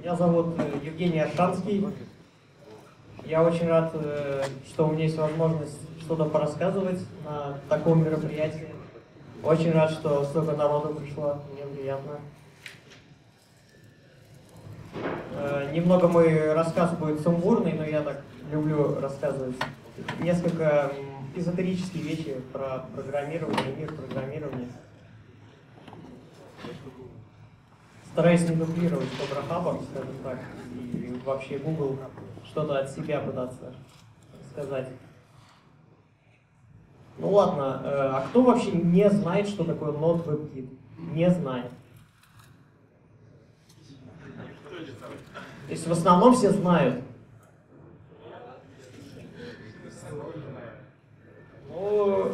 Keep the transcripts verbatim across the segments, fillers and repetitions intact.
Меня зовут Евгений Аршанский. Я очень рад, что у меня есть возможность что-то порассказывать на таком мероприятии. Очень рад, что столько народу пришло. Мне приятно. Немного мой рассказ будет сумбурный, но я так люблю рассказывать несколько эзотерические вещи про программирование, мир программирования. Стараюсь не дублировать Cobra Hub, скажем так, и вообще Google что-то от себя пытаться сказать. Ну ладно, а кто вообще не знает, что такое Node WebKit? Не знает. То есть в основном все знают. Ну,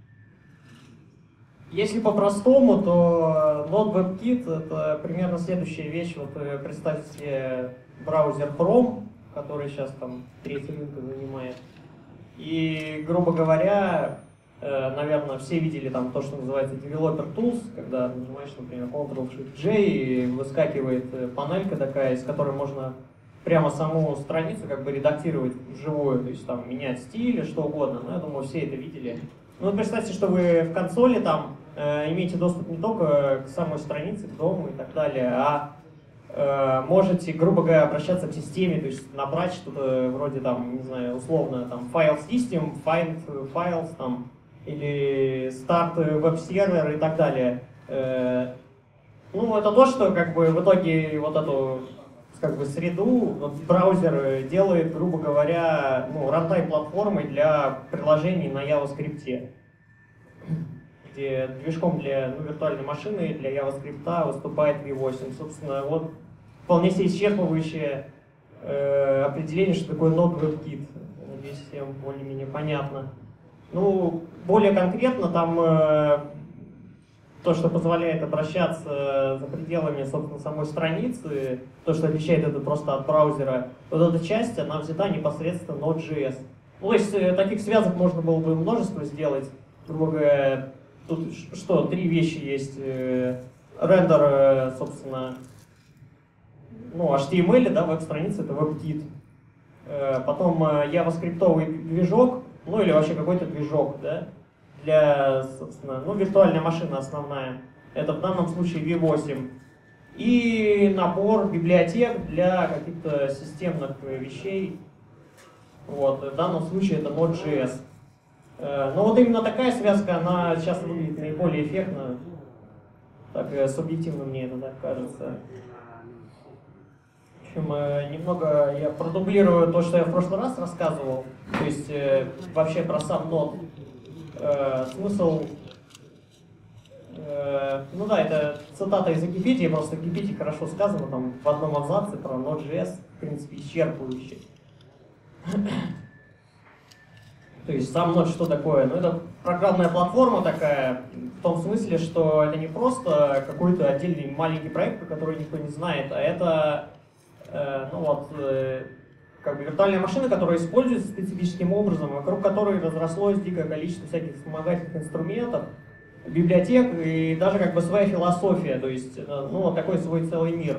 если по-простому, то Node WebKit — это примерно следующая вещь. Вот представьте себе браузер Chrome, который сейчас там третий рынка занимает. И, грубо говоря, наверное, все видели там то, что называется Developer Tools, когда нажимаешь, например, контрол-шифт-джей, и выскакивает панелька такая, из которой можно прямо саму страницу как бы редактировать вживую, то есть там менять стиль, что угодно. Ну, я думаю, все это видели. Ну, вот представьте, что вы в консоли там э, имеете доступ не только к самой странице, к дому и так далее, а э, можете, грубо говоря, обращаться к системе, то есть набрать что-то вроде там, не знаю, условно, там, file system, find files, там, или start web server и так далее. Э, ну, это то, что как бы в итоге вот эту как бы среду вот, браузер делает, грубо говоря, ну, рантайм-платформой для приложений на JavaScript, где движком для ну, виртуальной машины, для JavaScript выступает ви восемь. Собственно, вот вполне себе исчерпывающее э, определение, что такое Node WebKit. Надеюсь, всем более-менее понятно. Ну, более конкретно, там э, то, что позволяет обращаться за пределами, собственно, самой страницы, то, что отличает это просто от браузера, вот эта часть, она взята непосредственно Node.js. Ну, то есть таких связок можно было бы множество сделать. Грубо говоря, тут что, три вещи есть. Рендер, собственно, ну, эйч ти эм эль, да, веб-страница, это WebKit. Потом JavaScript-овый движок, ну или вообще какой-то движок, да, для, собственно, ну, виртуальная машина основная. Это в данном случае ви восемь. И набор библиотек для каких-то системных вещей. Вот, в данном случае это Node.js. Но вот именно такая связка, она сейчас выглядит наиболее эффектно. Так, субъективно мне это так кажется. В общем, немного я продублирую то, что я в прошлый раз рассказывал. То есть вообще про сам Node. Э, смысл, э, ну да, это цитата из Википедии, просто в Википедии хорошо сказано, там в одном абзаце про Node.js, в принципе, исчерпывающе. То есть сам Node что такое? Ну это программная платформа такая, в том смысле, что это не просто какой-то отдельный маленький проект, про который никто не знает, а это, э, ну вот, э, как бы виртуальная машина, которая используется специфическим образом, вокруг которой разрослось дикое количество всяких вспомогательных инструментов, библиотек и даже как бы своя философия, то есть, ну, вот такой свой целый мир.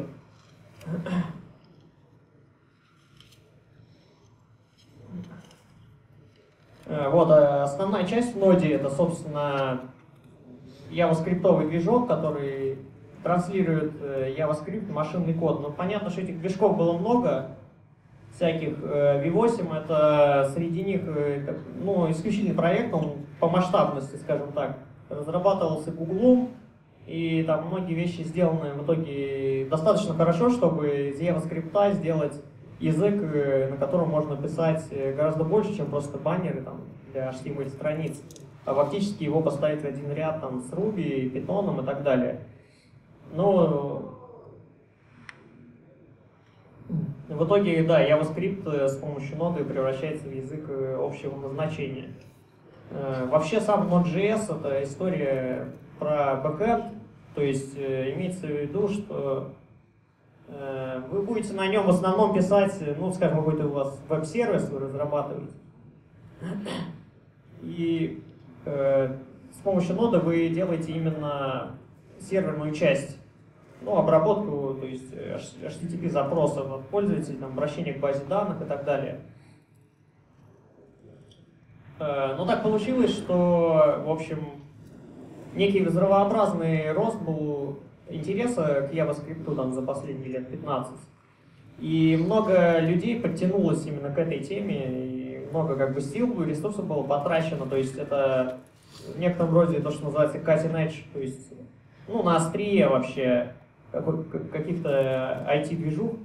Вот, основная часть в ноде — это, собственно, JavaScript-овый движок, который транслирует JavaScript в машинный код. Но понятно, что этих движков было много, всяких. ви восемь — это среди них, ну, исключительный проект, он по масштабности, скажем так, разрабатывался Гуглом, и там многие вещи сделаны в итоге достаточно хорошо, чтобы из JavaScript сделать язык, на котором можно писать гораздо больше, чем просто баннеры там, для эйч ти эм эль-страниц, а фактически его поставить в один ряд там, с Ruby, Python и так далее. Но в итоге, да, JavaScript с помощью ноды превращается в язык общего назначения. Вообще сам Node.js — это история про бэкэнд, то есть имеется в виду, что вы будете на нем в основном писать, ну, скажем, какой-то у вас веб-сервис вы разрабатываете. И э, с помощью ноды вы делаете именно серверную часть, ну, обработку то есть эйч ти ти пи запросов от пользователей, там, обращение к базе данных и так далее. Но так получилось, что, в общем, некий взрывообразный рост был интереса к JavaScript там за последние лет пятнадцать. И много людей подтянулось именно к этой теме, и много как бы сил и ресурсов было потрачено. То есть это в некотором роде то, что называется cutting edge, то есть ну, на острие вообще каких-то ай ти-движух.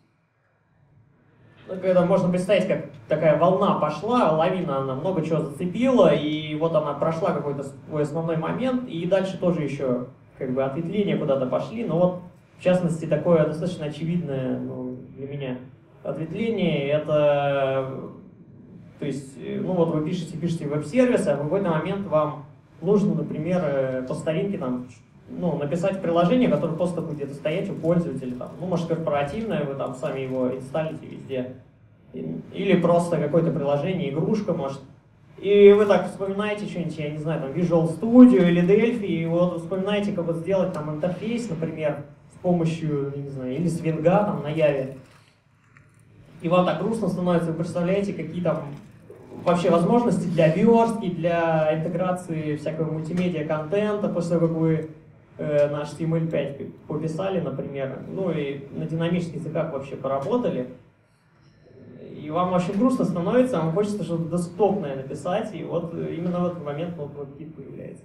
Когда можно представить, как такая волна пошла, лавина, она много чего зацепила, и вот она прошла какой-то свой основной момент, и дальше тоже еще как бы ответвления куда-то пошли, но вот в частности такое достаточно очевидное, ну, для меня ответвление, это, то есть, ну вот вы пишете, пишете веб-сервис, а в какой-то момент вам нужно, например, по старинке там, ну, написать приложение, которое просто будет где-то стоять у пользователя, там, ну, может, корпоративное, вы там сами его инсталлите везде, или просто какое-то приложение, игрушка, может. И вы так вспоминаете что-нибудь, я не знаю, там, Visual Studio или Delphi, и вот вспоминаете, как вот сделать там интерфейс, например, с помощью, не знаю, или Swing там на Java. И вам так грустно становится, вы представляете, какие там вообще возможности для верстки, для интеграции всякого мультимедиа-контента, после того, как вы э, на эйч ти эм эль пять пописали, например, ну и на динамических языках вообще поработали. И вам очень грустно становится, вам хочется что-то десктопное написать, и вот именно в этот момент вот WebKit появляется.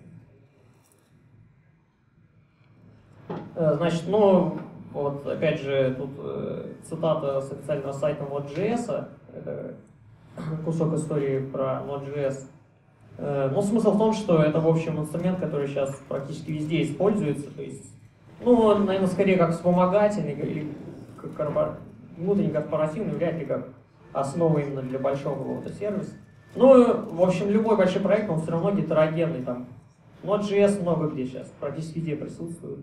Значит, ну, вот опять же, тут э, цитата с официального сайта Node.js, это кусок истории про Node.js. Э, но смысл в том, что это, в общем, инструмент, который сейчас практически везде используется, то есть, ну, он, наверное, скорее как вспомогательный, или как корпор... внутренне корпоративный, вряд ли как основа именно для большого какого-то сервиса. Ну, в общем, любой большой проект, он все равно гетерогенный. Там Node.js много где сейчас, практически везде присутствует.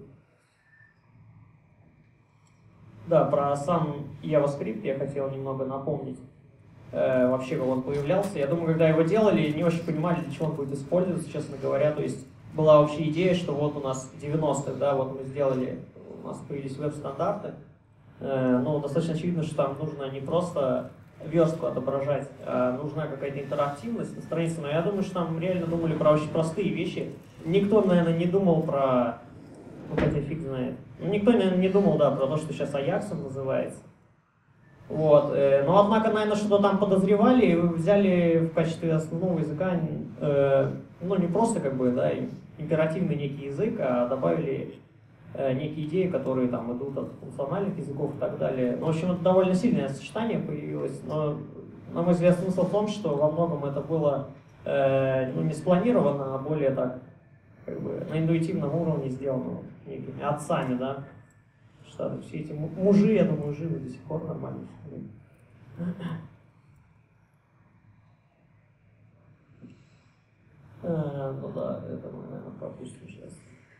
Да, про сам JavaScript я хотел немного напомнить. Э, вообще, как он появлялся. Я думаю, когда его делали, не очень понимали, для чего он будет использоваться, честно говоря. То есть была вообще идея, что вот у нас в девяностых, да, вот мы сделали, у нас появились веб-стандарты. Э, ну, достаточно очевидно, что там нужно не просто верстку отображать, а нужна какая-то интерактивность на странице. Но я думаю, что там реально думали про очень простые вещи. Никто, наверное, не думал про... Ну, хотя фиг знает. Никто, наверное, не думал, да, про то, что сейчас Аяксом называется. Вот. Но, однако, наверное, что-то там подозревали и взяли в качестве основного языка, э, ну, не просто, как бы, да, императивный некий язык, а добавили э, некие идеи, которые там идут от функциональных языков и так далее. Ну, в общем, это довольно сильное сочетание появилось, но, на мой взгляд, смысл в том, что во многом это было э, ну, не спланировано, а более так, как бы, на интуитивном уровне сделано некими отцами, да. Что все эти мужи, я думаю, живы до сих пор нормально. А, ну да, это мы, наверное, пропустим сейчас.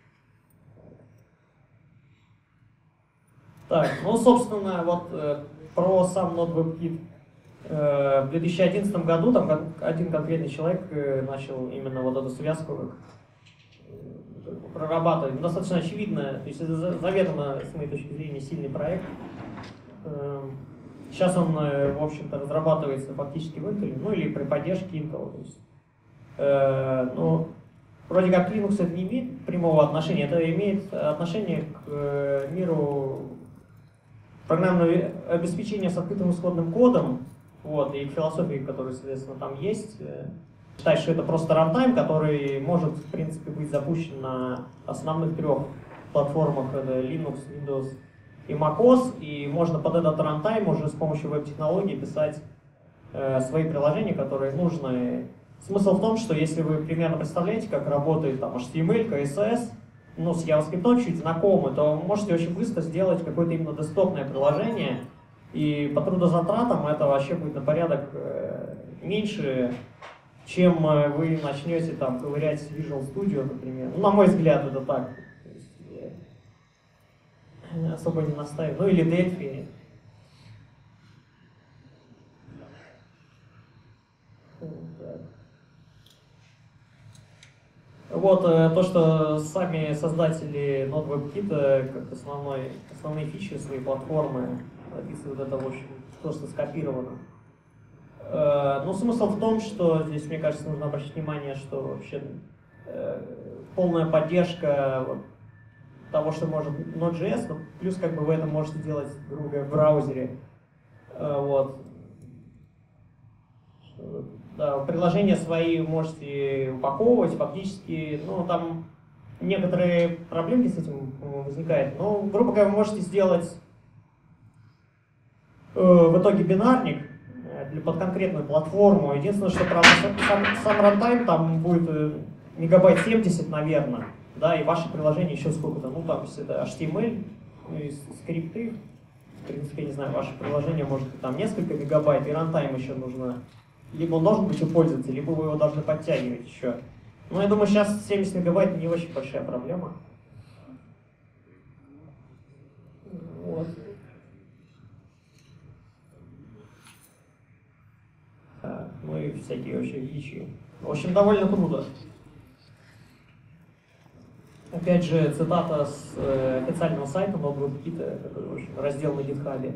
Так, ну, собственно, вот э, про сам NodeWebKit. Э, в две тысячи одиннадцатом году там один конкретный человек э, начал именно вот эту связку как, э, прорабатывать. Достаточно очевидно, то есть это заведомо, с моей точки зрения, сильный проект. Э, сейчас он, э, в общем-то, разрабатывается фактически в Intel, ну или при поддержке Intel. То есть, э, ну, вроде как Linux это не имеет прямого отношения, это имеет отношение к э, миру программного обеспечения с открытым исходным кодом, вот, и к философии, которая, соответственно, там есть. Считать, что это просто рантайм, который может, в принципе, быть запущен на основных трех платформах, это Linux, Windows и macOS, и можно под этот рантайм уже с помощью веб-технологий писать э, свои приложения, которые нужны. Смысл в том, что если вы примерно представляете, как работает там эйч ти эм эль, си эс эс, ну, с JavaScript чуть знакомы, то вы можете очень быстро сделать какое-то именно десктопное приложение, и по трудозатратам это вообще будет на порядок э, меньше, чем э, вы начнете там ковырять с Visual Studio, например. Ну, на мой взгляд, это так. То есть, я особо не настаиваю. Ну, или Delphi. Вот то, что сами создатели NodeWebKit как основной, основные фичи своей платформы описывают, это, в общем, просто скопировано. Но смысл в том, что здесь, мне кажется, нужно обращать внимание, что вообще полная поддержка того, что может Node.js, но плюс как бы вы это можете делать, грубо говоря, в браузере. Вот. Да, приложения свои можете упаковывать, фактически, ну, там некоторые проблемки с этим возникают, но, грубо говоря, вы можете сделать э, в итоге бинарник для, под конкретную платформу. Единственное, что, правда, сам, сам рантайм там будет э, мегабайт семьдесят, наверное, да, и ваше приложение еще сколько-то, ну, там, если это эйч ти эм эль, ну, и скрипты, в принципе, не знаю, ваше приложение может быть там несколько мегабайт, и рантайм еще нужно. Либо он должен быть у пользователя, либо вы его должны подтягивать еще. Но я думаю, сейчас семьдесят мегабайт не очень большая проблема. Вот. Так, ну и всякие вообще вещи. В общем, довольно круто. Опять же, цитата с э, официального сайта NodeWebKit, который, в общем, раздел на GitHub.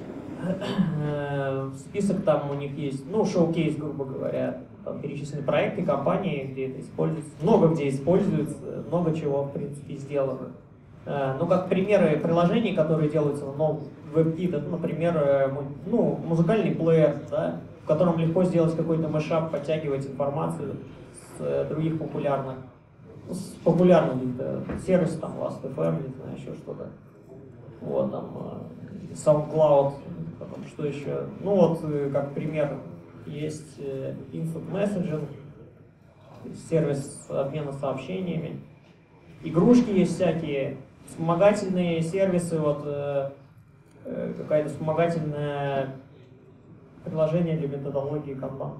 Список там у них есть, ну, шоу-кейс, грубо говоря, там перечислены проекты, компании, где это используется, много где используется, много чего, в принципе, сделано. Ну, как примеры приложений, которые делаются на NodeWebKit, это, например, ну, музыкальный плеер, да, в котором легко сделать какой-то мэшап, подтягивать информацию с других популярных, с популярных сервисов, там, Last эф эм, не знаю, еще что-то. Вот, там, SoundCloud, потом что еще. Ну вот, как пример, есть Instant Messaging, сервис обмена сообщениями. Игрушки есть всякие, вспомогательные сервисы, вот какое-то вспомогательное приложение для методологии Kanban.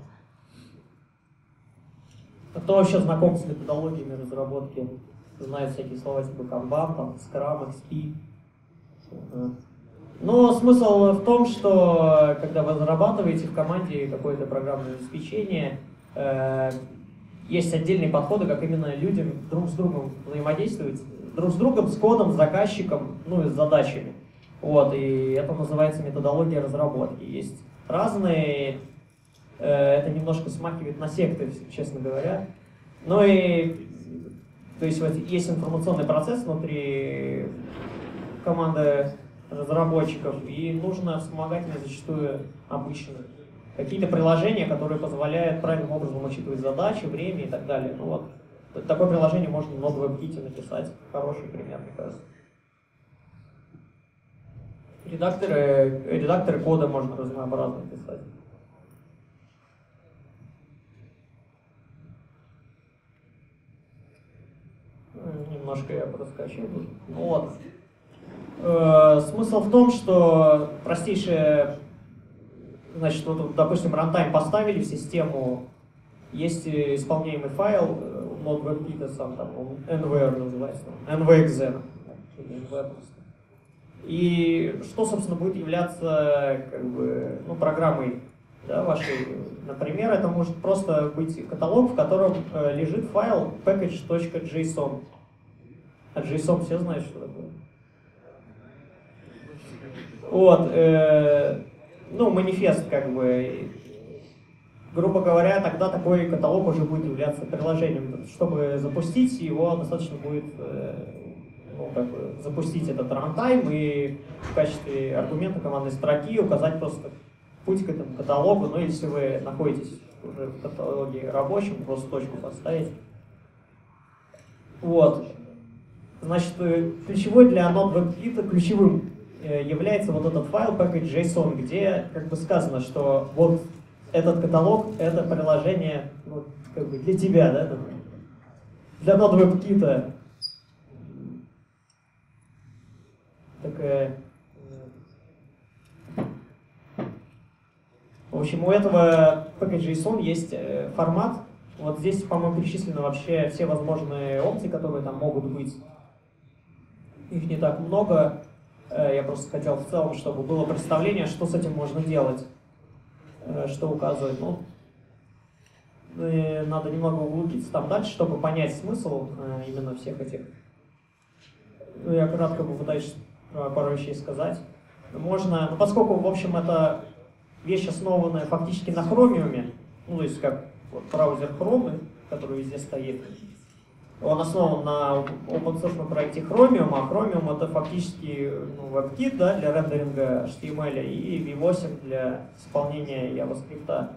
Кто вообще знаком с методологиями разработки, знает всякие слова типа Kanban, там, Scrum, икс пи. Но смысл в том, что когда вы разрабатываете в команде какое-то программное обеспечение, э, есть отдельные подходы, как именно людям друг с другом взаимодействовать, друг с другом, с кодом, с заказчиком, ну и с задачами. Вот, и это называется методология разработки. Есть разные, э, это немножко смахивает на секты, честно говоря. Ну и, то есть вот есть информационный процесс внутри команды разработчиков, и нужно вспомогательно зачастую обычно какие-то приложения, которые позволяют правильным образом учитывать задачи, время и так далее. Ну вот, такое приложение можно в NodeWebKit написать. Хороший пример, мне кажется. Редакторы, редакторы кода можно разнообразно писать. Немножко я проскочил. Ну вот. Э, смысл в том, что простейшее, значит, вот, допустим, рантайм поставили в систему, есть исполняемый файл, NodeWebKit, сам там, он эн ви ар называется, эн ви экс зет. И что, собственно, будет являться как бы, ну, программой, да, вашей. Например, это может просто быть каталог, в котором э, лежит файл package.json. А JSON все знают, что такое? Вот, э, ну, манифест, как бы, грубо говоря, тогда такой каталог уже будет являться приложением. Чтобы запустить его, достаточно будет э, ну, как бы, запустить этот рантайм и в качестве аргумента командной строки указать просто путь к этому каталогу. Ну, если вы находитесь уже в каталоге рабочем, просто точку поставить. Вот. Значит, ключевой для NodeWebKit, ключевым является вот этот файл package.json, где как бы сказано, что вот этот каталог — это приложение, ну, как бы для тебя, да, для NodeWebKit. Такая... В общем, у этого package.json есть формат. Вот здесь, по-моему, перечислены вообще все возможные опции, которые там могут быть. Их не так много. Я просто хотел в целом, чтобы было представление, что с этим можно делать, что указывать. Ну, И надо немного углубиться там дальше, чтобы понять смысл э, именно всех этих. Ну, я кратко попытаюсь э, пару вещей сказать. Можно, ну, поскольку, в общем, это вещь, основанная фактически на Chromium, ну, то есть как вот, браузер Chrome, который везде стоит, он основан на open-source проекте Chromium, а Chromium это фактически ну, WebKit, да, для рендеринга эйч ти эм эль и ви восемь для исполнения JavaScript.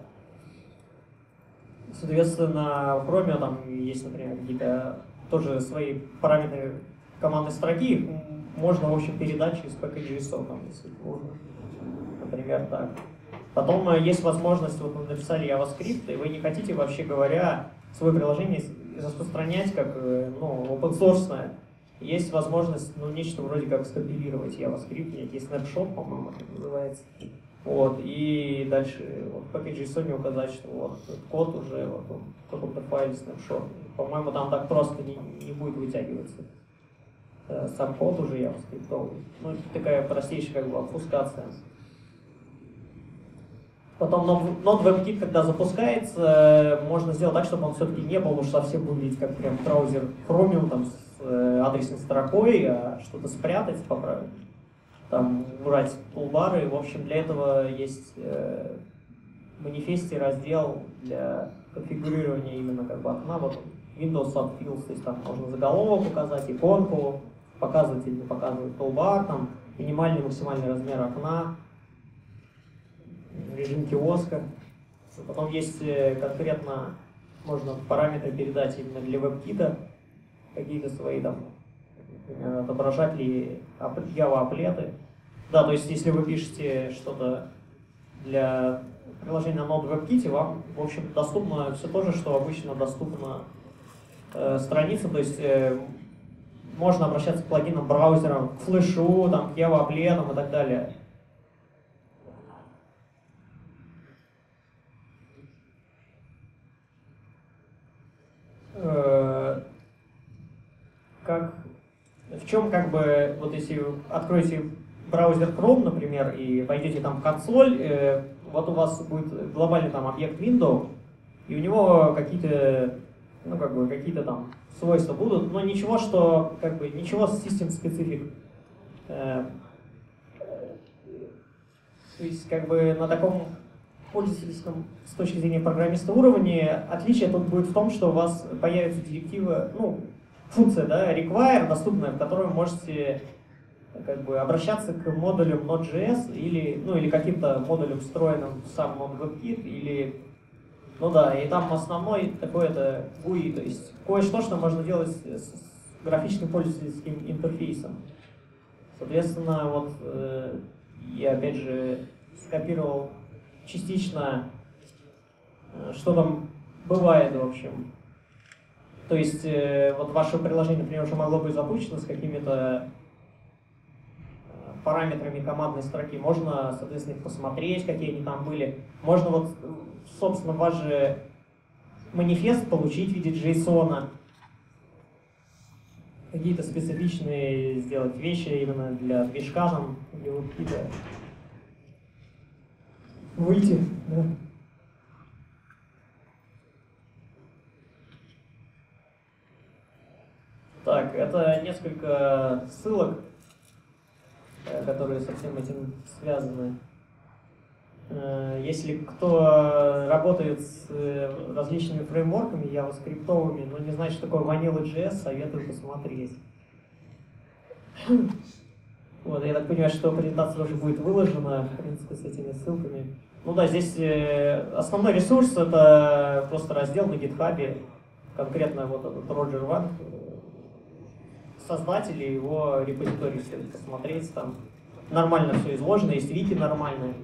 Соответственно, в Chromium там есть, например, какие-то тоже свои параметры командной строки, их можно, в общем, передать через package.json, там, если нужно. Например, так. Потом есть возможность, вот вы написали JavaScript, и вы не хотите, вообще говоря, свое приложение распространять как ну, open source. Есть возможность, ну, нечто вроде как скомпилировать JavaScript, некий snapshot, по-моему, это называется. Вот, и дальше вот, в package.json указать, что вот код уже вот, он, в каком-то файле snapshot. По-моему, там так просто не, не будет вытягиваться. Сам код уже JavaScript. Ну, это такая простейшая как бы обфускация. Потом Node-WebKit, когда запускается, можно сделать так, чтобы он все-таки не был уж совсем выглядеть как прям браузер Chromium там, с адресной строкой, а что-то спрятать, поправить, там, убрать тулбары. В общем, для этого есть э, в манифесте раздел для конфигурирования именно как бы окна. Вот Windows Add Fields, то есть там можно заголовок указать, иконку, показывать или не показывать тулбар, там, минимальный максимальный размер окна, режим киоска. Потом есть конкретно, можно параметры передать именно для WebKit, какие-то свои там, например, отображать ли Java-аплеты. Да, то есть если вы пишете что-то для приложения на Node-WebKit, вам, в общем, доступно все то же, что обычно доступно э, странице, то есть э, можно обращаться к плагинам браузерам, к флешу, там, к Java-аплетам и так далее. Как, в чем, как бы, вот если вы откроете браузер Chrome, например, и войдете там в консоль, э, вот у вас будет глобальный там объект Windows, и у него какие-то, ну, как бы, какие-то там свойства будут, но ничего, что, как бы, ничего system specific. Э, то есть, как бы, на таком пользовательском, с точки зрения программиста уровне, отличие тут будет в том, что у вас появится директива, ну, функция, да, require, доступная, в которой вы можете как бы обращаться к модулям Node.js или, ну, или каким-то модулям, встроенным в сам Node-WebKit, или, ну да, и там основной такой это джи ю ай, то есть кое-что, что можно делать с графическим пользовательским интерфейсом. Соответственно, вот э, я опять же скопировал частично, э, что там бывает, в общем. То есть, э, вот ваше приложение, например, уже могло быть запущено с какими-то э, параметрами командной строки. Можно, соответственно, их посмотреть, какие они там были. Можно вот, собственно, ваш же манифест получить в виде JSON. Какие-то специфичные сделать вещи именно для движка, там, или вот какие-то выйти. Да. Так, это несколько ссылок, которые со всем этим связаны. Если кто работает с различными фреймворками JavaScript-овыми, но не знает, что такое Vanilla.js, советую посмотреть. Вот, я так понимаю, что презентация тоже будет выложена, в принципе, с этими ссылками. Ну да, здесь основной ресурс — это просто раздел на GitHub, конкретно вот этот Роджер Ван, создатели, его репозиторий, если посмотреть, там нормально все изложено, есть вики нормальные.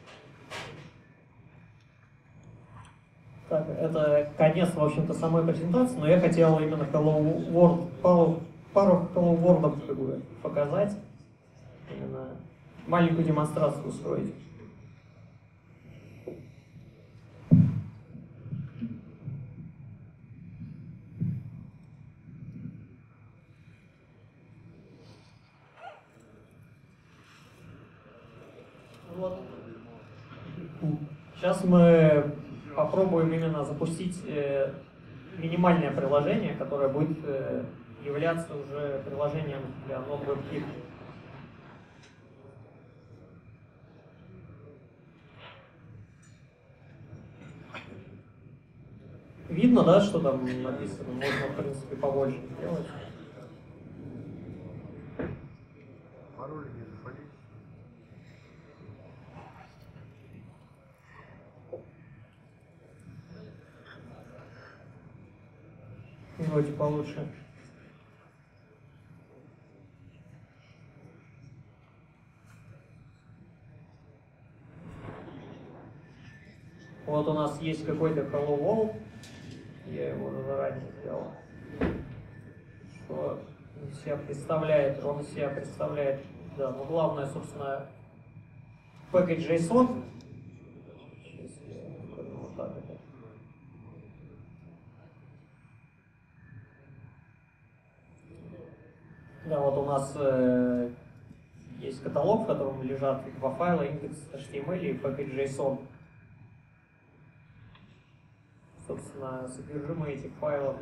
Так, это конец, в общем-то, самой презентации, но я хотел именно Hello World, пару, пару Hello World как бы показать, именно маленькую демонстрацию устроить. Вот. Сейчас мы попробуем именно запустить э, минимальное приложение, которое будет э, являться уже приложением для Node WebKit. Видно, да, что там написано? Можно, в принципе, побольше сделать. Пароль не заходи. Вроде получше. Вот у нас есть какой-то Hello World. Я его заранее сделал. Что из себя представляет? Он из себя представляет, да, ну главное, собственно, package.json. Сейчас я вот так это. Да, вот у нас э, есть каталог, в котором лежат два файла, index.html и package.json. Собственно, содержимое этих файлов.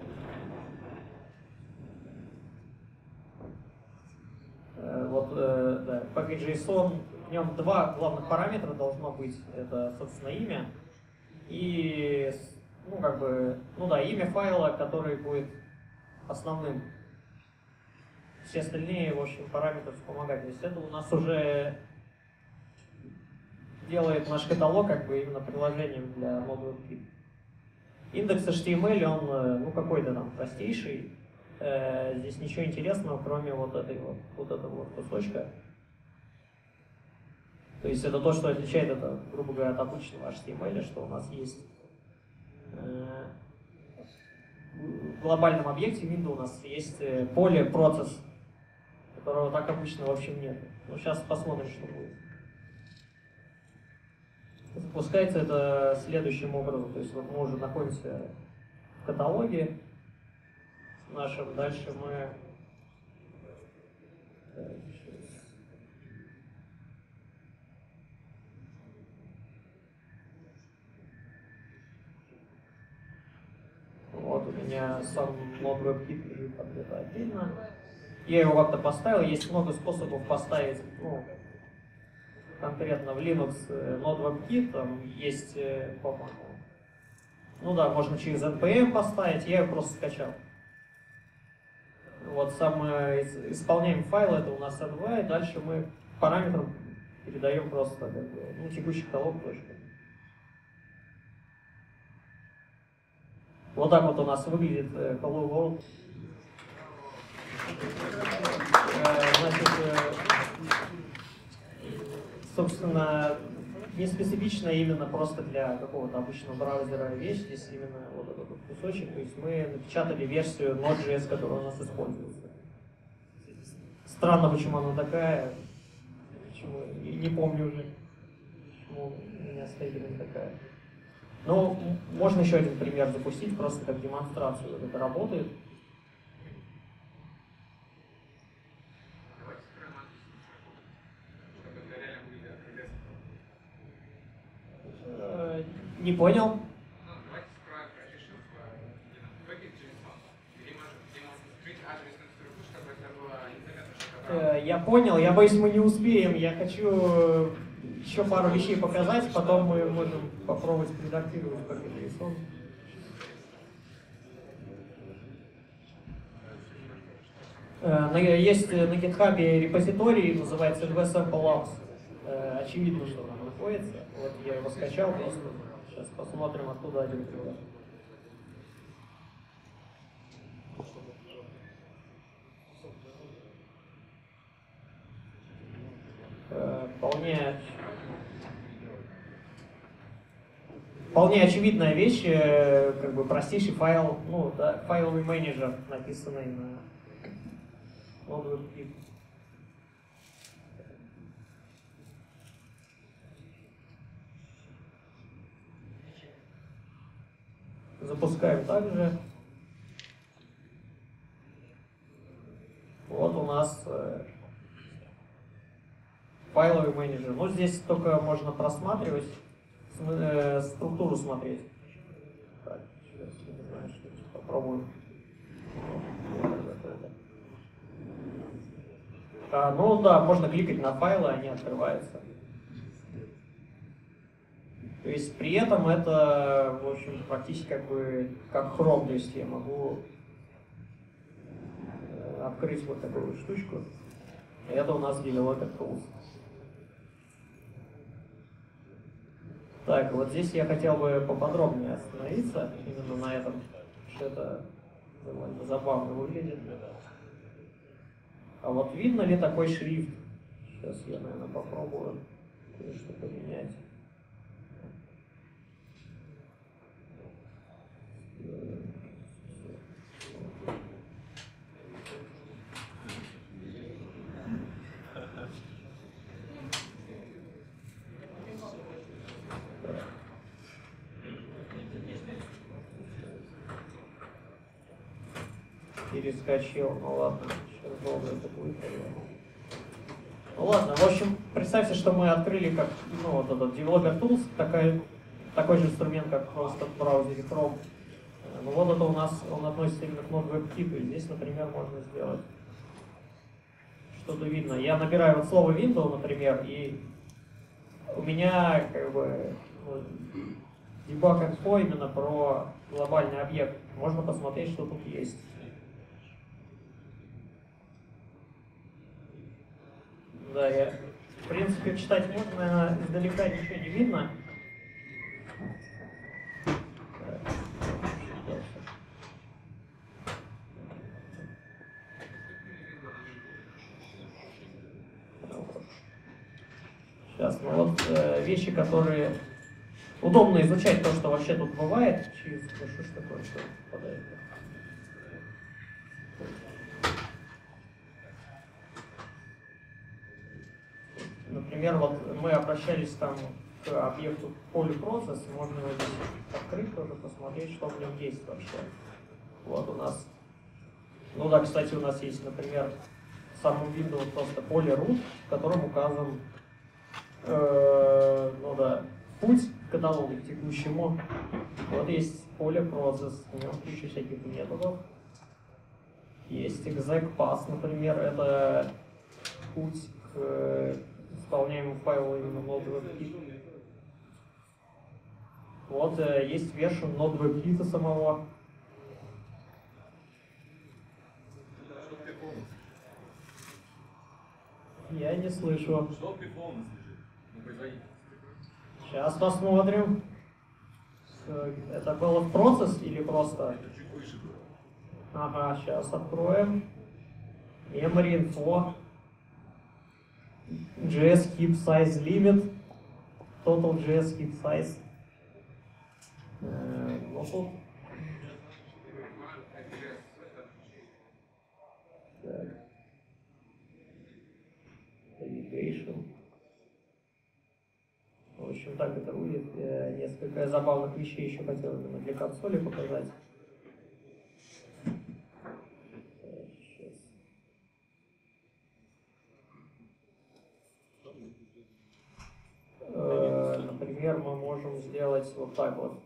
Э, вот, э, да, package.json, в нем два главных параметра должно быть. Это, собственно, имя и, ну, как бы, ну да, имя файла, который будет основным. Все остальные, в общем, параметры вспомогать. То есть это у нас уже делает наш каталог как бы именно приложением для Node WebKit. Index.html, он, ну, какой-то там простейший. Э, здесь ничего интересного, кроме вот этой вот, вот этого вот кусочка. То есть это то, что отличает это, грубо говоря, от обычного эйч ти эм эль, что у нас есть э, в глобальном объекте Windows у нас есть поле процесс, которого так обычно в общем нет. Ну, сейчас посмотрим, что будет. Запускается это следующим образом. То есть вот мы уже находимся в каталоге нашем. Дальше мы... Вот у меня сам Node WebKit лежит где-то отдельно. Я его как-то поставил. Есть много способов поставить, ну, конкретно в Linux Node WebKit. Там есть, по-моему, ну да, можно через эн пи эм поставить. Я его просто скачал. Вот сам исполняем файл, это у нас эн ви. Дальше мы параметрам передаем просто, как бы, ну, текущий каталог точка. Вот так вот у нас выглядит Hello World. Значит, собственно, не специфичная именно просто для какого-то обычного браузера вещь. Здесь именно вот этот вот кусочек. То есть мы напечатали версию Node.js, которая у нас используется. Странно, почему она такая. Почему, не помню уже, почему у меня стоит именно такая. Но можно еще один пример запустить, просто как демонстрацию. Вот это работает. Э, не понял. Э, я понял, я боюсь, мы не успеем. Я хочу еще пару вещей показать, потом мы можем попробовать редактировать package.json. Есть на GitHub репозиторий, называется эн ви Sample Labs. Очевидно, что там находится. Вот я его скачал, просто сейчас посмотрим, оттуда один пример. Вполне, вполне очевидная вещь, как бы простейший файл, ну, да, файловый менеджер, написанный на Node WebKit. Запускаем также. Вот у нас файловый менеджер. Ну, здесь только можно просматривать, э, структуру смотреть. попробую. А, ну да, можно кликать на файлы, они открываются. То есть при этом это, в общем, практически как бы как Chrome, то есть я могу открыть вот такую вот штучку. Это у нас Developer Tools. Так, вот здесь я хотел бы поподробнее остановиться именно на этом, что это довольно забавно выглядит. А вот видно ли такой шрифт? Сейчас я, наверное, попробую кое-что поменять. Перескочил, ну ладно, сейчас долго это будет. Ну ладно, в общем, представьте, что мы открыли как, ну вот этот Developer Tools, такой, такой же инструмент, как просто в браузере Chrome. Ну вот это у нас, он относится именно к Node-WebKit, и здесь, например, можно сделать что-то видно. Я набираю вот слово window, например, и у меня как бы ну, debug инфо именно про глобальный объект. Можно посмотреть, что тут есть. Да, я, в принципе, читать можно, наверное, издалека ничего не видно. Сейчас, ну вот э, вещи, которые удобно изучать, то, что вообще тут бывает. Через, ну, что ж такое, что попадает? Например, вот мы обращались там к объекту polyprocess, можно его здесь открыть тоже, посмотреть, что в нем есть вообще. Вот у нас, ну да, кстати, у нас есть, например, в самом Windows просто polyroot, в котором указан, э, ну да, путь к каталогу к текущему. Вот есть polyprocess, в нем куча всяких методов. Есть exec path, например, это путь к исполняемому файлу именно Node-WebKit. Вот э, есть version Node-WebKit самого. Я не слышу. Сейчас посмотрим. Это было в процесс или просто? Ага, сейчас откроем. Memory info. джей эс heap size limit. Total джей эс heap size. Э, ну тут. Так. Navigation. В общем, так это будет. Я несколько забавных вещей еще хотел именно для консоли показать. Сейчас. Э, например, мы можем сделать вот так вот.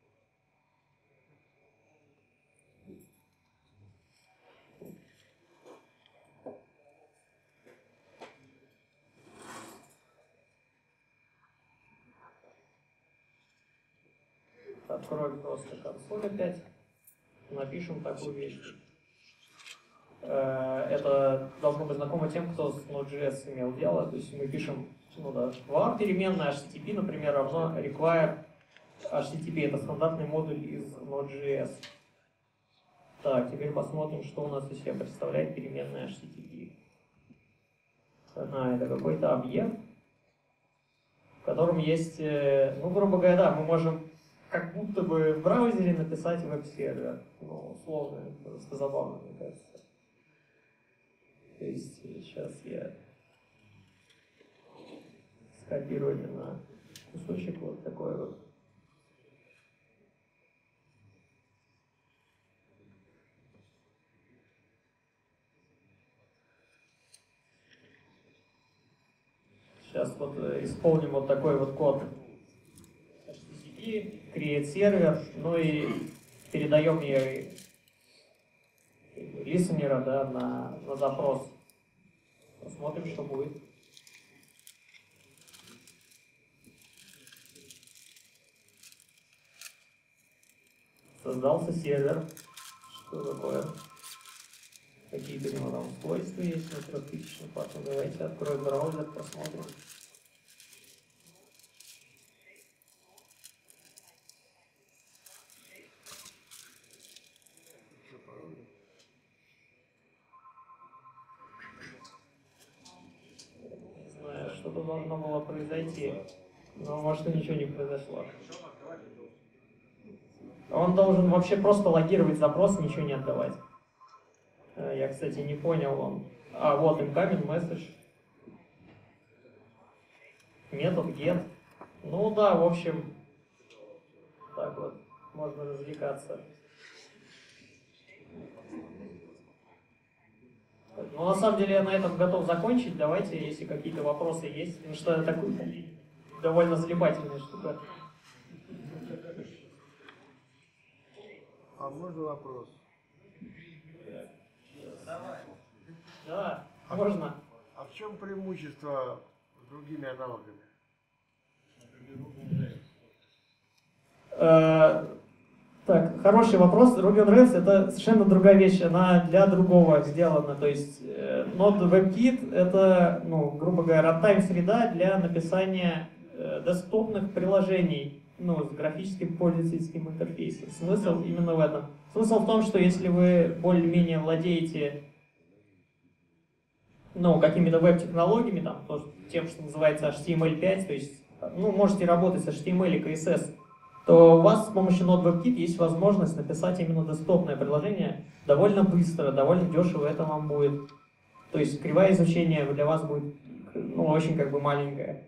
Откроем просто консоль опять, напишем такую вещь. Это должно быть знакомо тем, кто с Node.js имел дело. То есть мы пишем, ну да, var переменная эйч ти ти пи, например, равно require эйч ти ти пи. Это стандартный модуль из Node.js. Так, теперь посмотрим, что у нас из себя представляет переменная эйч ти ти пи. Ага, это какой-то объект, в котором есть, ну, грубо говоря, да, мы можем как будто бы в браузере написать веб-сервер. Ну, сложно, просто забавно, мне кажется. То есть сейчас я скопирую на кусочек вот такой вот. Сейчас вот исполним вот такой вот код. эйч ти ти пи, create сервер, ну и передаем ей листенера, да, на, на запрос. Посмотрим, что будет. Создался сервер. Что такое? Какие-то у него там свойства есть, на трехтысячный патч. Давайте откроем браузер, посмотрим. Не знаю, что-то должно было произойти, но может и ничего не произошло. Он должен вообще просто логировать запрос, ничего не отдавать. Я, кстати, не понял, он... А, вот, incoming message. Метод get. Ну да, в общем, так вот, можно развлекаться. Ну, на самом деле, я на этом готов закончить. Давайте, если какие-то вопросы есть. Потому что это такая довольно залипательная штука. А можно вопрос? Да, можно. А в чем преимущество с другими аналогами? Э, так, хороший вопрос. Ruby on Rails — это совершенно другая вещь, она для другого сделана. То есть э, Node WebKit — это, ну, грубо говоря, runtime среда для написания э, десктопных приложений, ну, с графическим пользовательским интерфейсом. Смысл именно в этом. Смысл в том, что если вы более-менее владеете, ну, какими-то веб-технологиями, там, то, тем, что называется эйч ти эм эль пять, то есть, ну, можете работать с эйч ти эм эль и си эс эс, то у вас с помощью Node WebKit есть возможность написать именно десктопное приложение довольно быстро, довольно дешево это вам будет. То есть кривая изучения для вас будет, ну, очень как бы маленькая.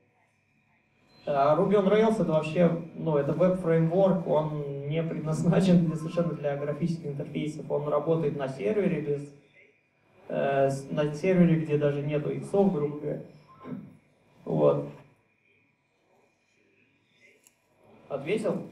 А Ruby on Rails — это вообще, ну, это веб-фреймворк, он не предназначен для, совершенно для графических интерфейсов, он работает на сервере без, э, на сервере, где даже нету иксов, грубо говоря. Вот. Ответил?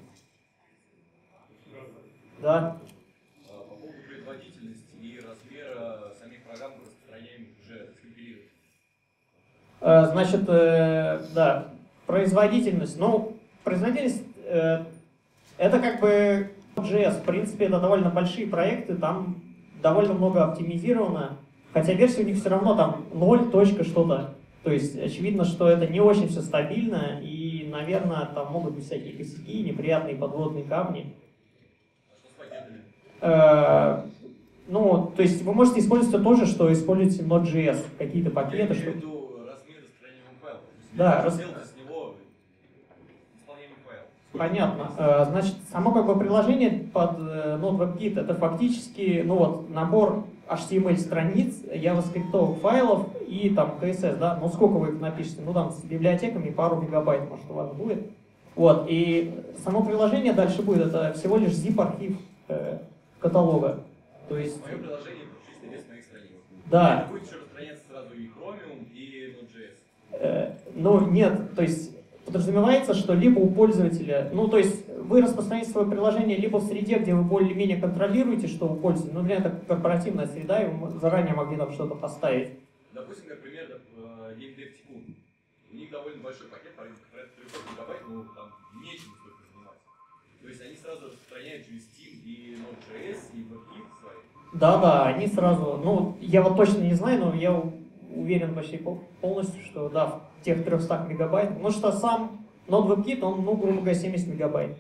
Да. По поводу производительности и размера самих программ, распространяемых уже скомпилировать. Значит, э, да, производительность. Ну, производительность э, это как бы джей эс. В принципе, это довольно большие проекты, там довольно много оптимизировано. Хотя версия у них все равно там ноль точка что-то. То есть очевидно, что это не очень все стабильно, и, наверное, там могут быть всякие косяки, неприятные подводные камни. А что с пакетами? Э, ну, то есть вы можете использовать то же, что используете Node.js, какие-то пакеты. Я что... имею в виду размер распространяемого файла. Да, я рас... сделать из него исполняемый файл. Понятно. Э, значит, само как бы приложение под э, Node WebKit — это фактически, ну вот, набор эйч ти эм эль страниц, JavaScript файлов и там си эс эс, да, ну сколько вы их напишете, ну там с библиотеками пару мегабайт, может, у вас будет. Вот, и само приложение дальше будет, это всего лишь zip-архив э, каталога. То есть... Мое приложение — чисто вес моих страниц. Да. Это будет еще распространяться сразу и Chromium, и Node.js. Э, ну нет, то есть подразумевается, что либо у пользователя, ну то есть вы распространяете свое приложение либо в среде, где вы более-менее контролируете, что у пользователя, ну, например, это корпоративная среда, и вы заранее могли там что-то поставить. Допустим, как пример, GameDev Tycoon. У них довольно большой пакет, порядка трехсот мегабайт, но там нечем столько заниматься. То есть они сразу распространяют через Steam и Node.js, и WebKit свои. Да-да, они сразу, ну, я вот точно не знаю, но я уверен почти полностью, что да, в тех трехстах мегабайт, потому что сам Node WebKit, он, ну, грубо говоря, семьдесят мегабайт.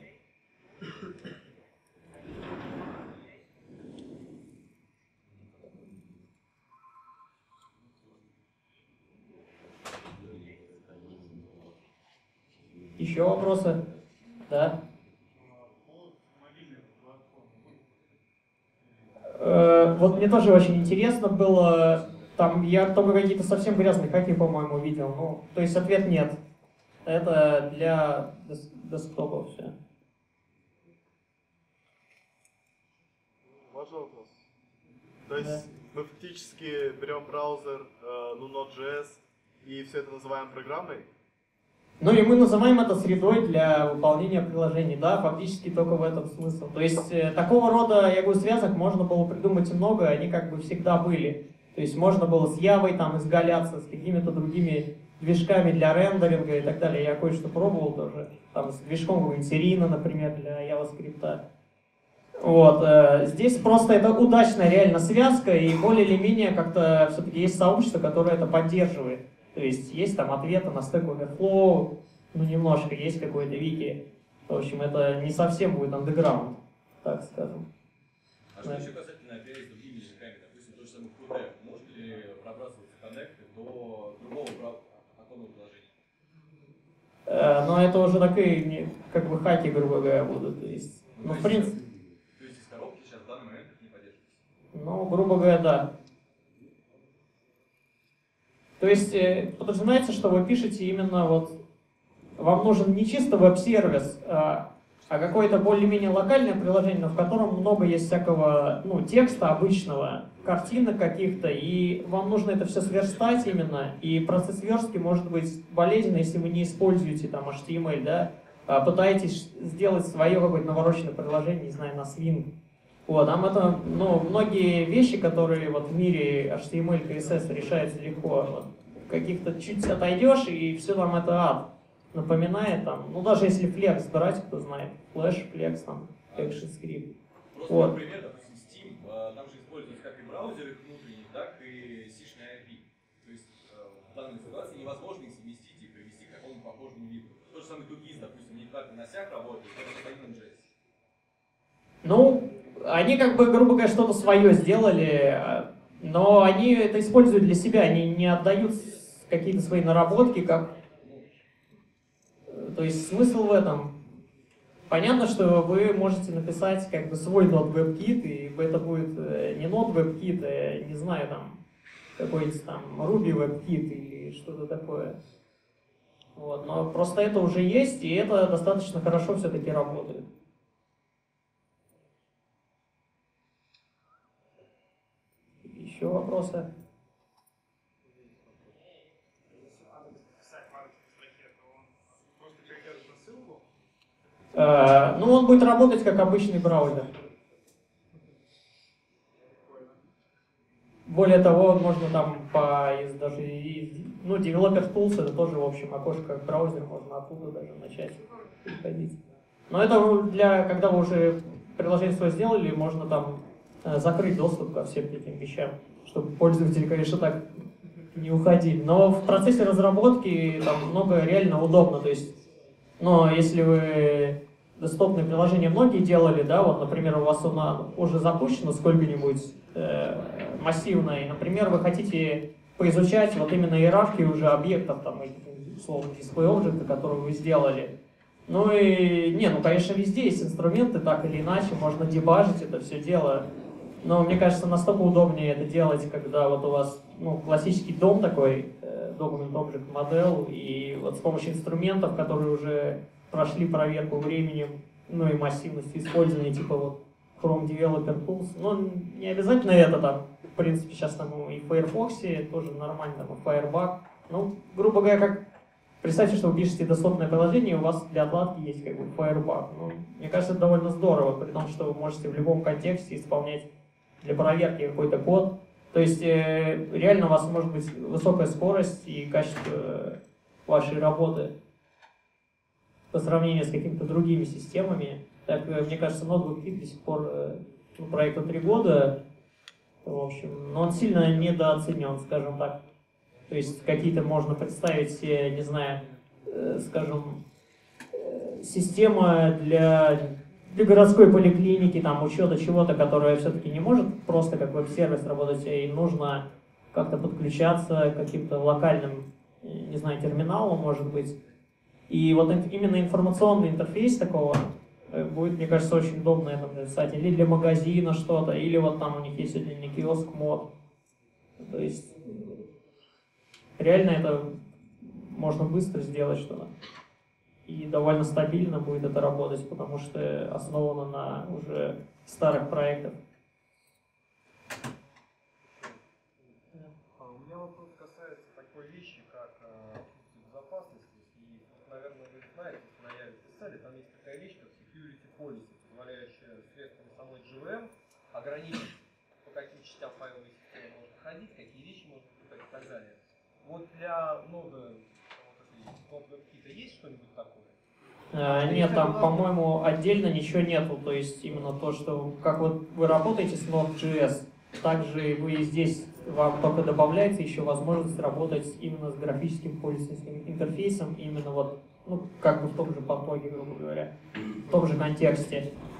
Еще вопросы? Да? Э, вот мне тоже очень интересно было, там я только какие-то совсем грязные хаки, по-моему, видел. Ну, то есть ответ нет. Это для дес десктопа все. Можно вопрос? То есть да. Мы фактически берем браузер, э, ну, Node.js, и все это называем программой? Ну и мы называем это средой для выполнения приложений, да, фактически только в этом смысл. То есть э, такого рода, я говорю, связок можно было придумать много, они как бы всегда были. То есть можно было с Явой там изгаляться, с какими-то другими движками для рендеринга и так далее. Я кое-что пробовал тоже, там с движком какой-нибудь Serena, например, для JavaScript. Вот, э, здесь просто это удачная реально связка, и более или менее как-то все-таки есть сообщество, которое это поддерживает. То есть есть там ответы на Stack Overflow, ну немножко есть какой-то вики. В общем, это не совсем будет андеграунд, так скажем. А что еще касательно опять с другими языками, допустим, то же самое Qt, может ли пробрасываться коннекты до другого оконного приложения? Э, но это уже такие, не- как бы хаки, грубо говоря, будут. То есть, ну, то в есть принципе, То есть из коробки сейчас в данный момент это не поддерживается? ну, грубо говоря, да. То есть э, подразумевается, что вы пишете именно вот, вам нужен не чисто веб-сервис, а, а какое-то более-менее локальное приложение, но в котором много есть всякого, ну, текста обычного, картинок каких-то, и вам нужно это все сверстать именно, и процесс верстки может быть болезненный, если вы не используете там эйч ти эм эль, да, а пытаетесь сделать свое какое-то навороченное приложение, не знаю, на Swing. Вот, там это, ну, многие вещи, которые вот в мире эйч ти эм эль, си эс эс решаются легко. Вот, каких-то чуть отойдешь, и все там это ад. Напоминает там, ну даже если Flex брать, кто знает, Flash, Flex, там, ActionScript. Просто, Вот. например, допустим, Steam, э, там же используются как и браузеры внутренние, так и сишные ай пи. То есть э, в данной ситуации невозможно их совместить и привести к какому-то похожему виду. То же самое Тугиз, допустим, не так на сях работает, как и на джей эс. Ну, они как бы, грубо говоря, что-то свое сделали, но они это используют для себя, они не отдают какие-то свои наработки, как... То есть смысл в этом. Понятно, что вы можете написать как бы свой Node-WebKit, и это будет не Node-WebKit, а, не знаю, там, какой-нибудь там Ruby WebKit или что-то такое. Вот. Но просто это уже есть, и это достаточно хорошо все-таки работает. Еще вопросы? Э, ну, он будет работать как обычный браузер. Более того, можно там по из, даже из, ну, Developer Tools, это тоже, в общем, окошко как браузер, можно оттуда даже начать переходить. Но это для, когда вы уже приложение свое сделали, можно там э, закрыть доступ ко всем этим вещам, чтобы пользователи, конечно, так не уходили. Но в процессе разработки там много реально удобно. То есть, но если вы десктопные приложения многие делали, да, вот, например, у вас она уже запущена сколько-нибудь э, массивно, и, например, вы хотите поизучать вот именно иерархию уже объектов, там, условно, display object, которые вы сделали. Ну и, не, ну, конечно, везде есть инструменты, так или иначе, можно дебажить это все дело. Но мне кажется, настолько удобнее это делать, когда вот у вас, ну, классический дом такой, э, Document Object Model, и вот с помощью инструментов, которые уже прошли проверку временем, ну и массивностью использования, типа вот Chrome Developer Tools. Ну, не обязательно это там, в принципе, сейчас там и в Firefox тоже нормально, там и Firebug. Ну, грубо говоря, как представьте, что вы пишете десктопное приложение, и у вас для отладки есть как бы Firebug. Ну, мне кажется, это довольно здорово, при том, что вы можете в любом контексте исполнять для проверки какой-то код. То есть э, реально у вас может быть высокая скорость и качество э, вашей работы по сравнению с какими-то другими системами. Так, э, мне кажется, Node.js до сих пор э, ну, проекту три года, в общем, но он сильно недооценен, скажем так. То есть какие-то можно представить себе, не знаю, э, скажем, э, система для, для городской поликлиники, там, учета чего-то, которая все-таки не может просто как веб-сервис работать, а ей нужно как-то подключаться к каким-то локальным, не знаю, терминалам, может быть. И вот именно информационный интерфейс такого будет, мне кажется, очень удобно это написать. Или для магазина что-то, или вот там у них есть отдельный киоск мод. То есть реально это можно быстро сделать что-то. И довольно стабильно будет это работать, потому что основано на уже старых проектах. А у меня вопрос касается такой вещи, как э, безопасности. И полисе, позволяющая средством самой джи ви эм ограничить, по каким частям файловой системы можно ходить, какие вещи можно писать и так далее. Вот для нода вот этой WebKit есть что-нибудь такое? А, нет, там, по-моему, отдельно ничего нету. То есть именно то, что как вот вы работаете с Node.js, также вы здесь, вам только добавляется еще возможность работать именно с графическим пользовательским интерфейсом, именно вот, ну, как бы в том же потоке, грубо говоря, в том же контексте.